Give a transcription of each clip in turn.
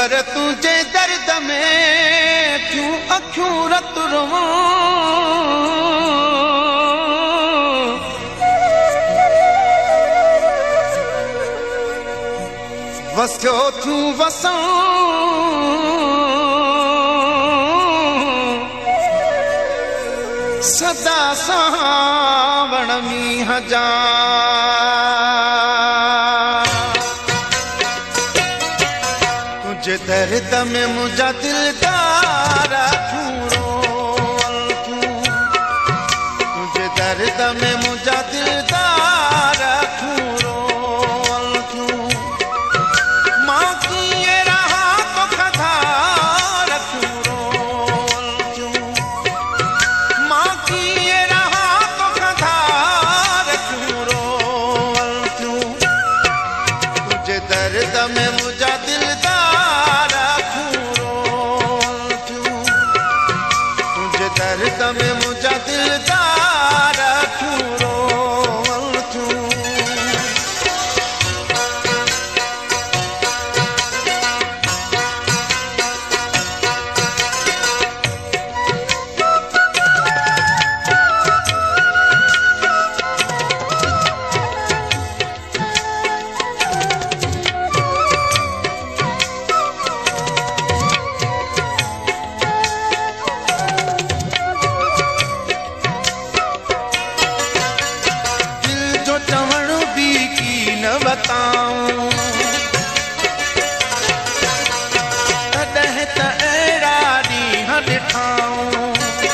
पर तुझे दर्द में क्यों अखियों रत रोवां, वसियो थियूं वसां सदा सावण मींहं जा। तुझे दर्द में मुझा दिलदार क्यों रोवल क्यों, तुझे दर्द में मुझा दिलदार क्यों रोवल क्यों, माँ की ये रहा तो खधार क्यों रोवल क्यों, माँ की ये रहा तो खधार क्यों रोवल क्यों, तुझे दर्द में मुझा दिलदार क्यों रोवल क्यों, तुझे दर्द में मुझा दिलदार क्यों रोवल क्यों। बताऊं तॾहिं त अहिड़ा ॾींहं ॾिठाऊं,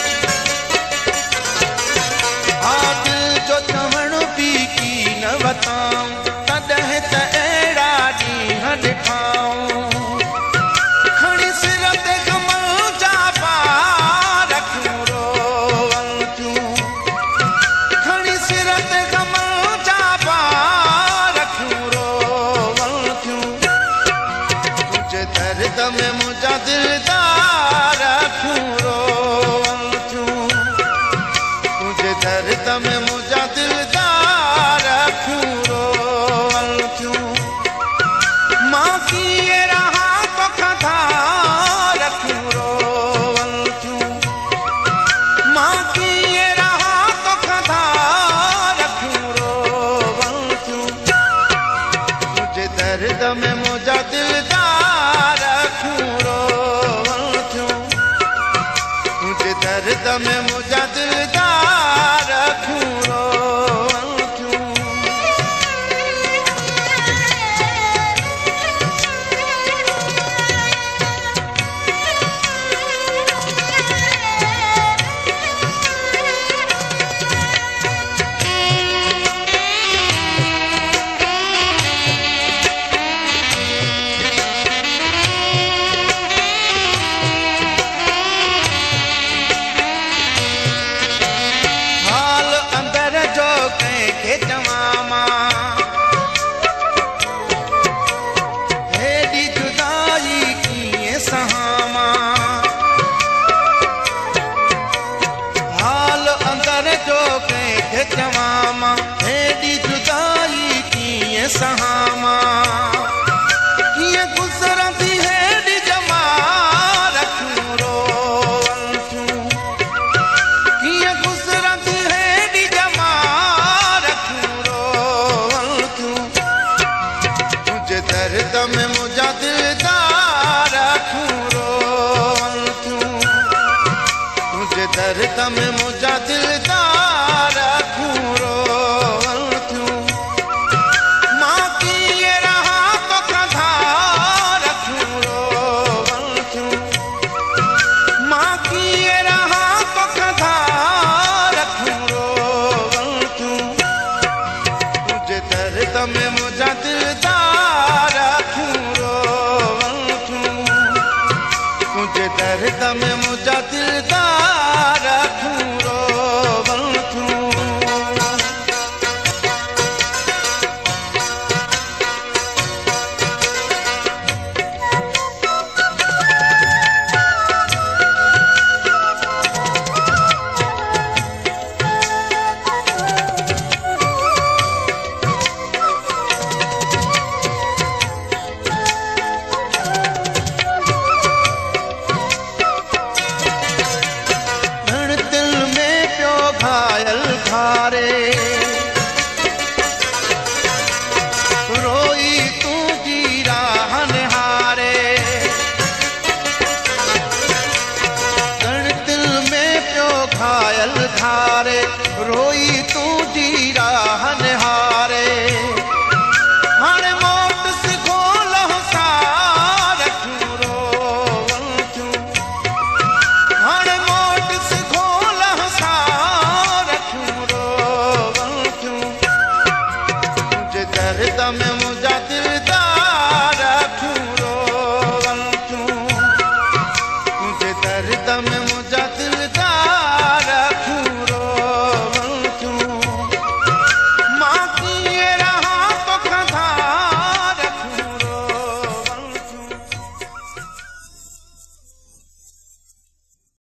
हा दिल जो चवण बि की न वताऊं, तॾहिं त अहिड़ा ॾींहं ॾिठाऊं, खणी सिर ते कमल जा पार क्यों रोवल क्यों, खणी सिर ते कमल जा पार क्यों रोवल क्यों, तुझे दर्द में मुझा दिलदार क्यों रोवल क्यों, तुझे दर्द में मुझा दिलदार क्यों रोवल क्यों, माँ की ये रहा तो खधार क्यों रोवल क्यों, माँ की ये रहा तो खधार क्यों रोवल क्यों, तुझे दर्द में मुझा दिलदार क्यों रोवल क्यों, तुझे दर्द में मुझा दिलदार क्यों रोवल क्यों। हाल अंदर जो कंहिंखे चवां मां, हेॾी जुदाई कीअं सहां मां, हाल अंदर जो कंहिंखे चवां मां, हेॾी जुदाई कीअं सहां मां, कीअं गुज़रंदी हेॾी जमार क्यों रोवल क्यों, कीअं गुज़रंदी हेॾी जमार क्यों रोवल क्यों, तुझे दर्द में मुझा दिलदार क्यों रोवल क्यों, तुझे दर्द में मुझा दिलदार क्यों रोवल क्यों, माँ की ये रहा तो खधार क्यों रोवल क्यों, माँ की ये रहा तो खधार क्यों रोवल क्यों, तुझे दर्द में मुझा दिलदार क्यों रोवल क्यों, तुझे दर्द में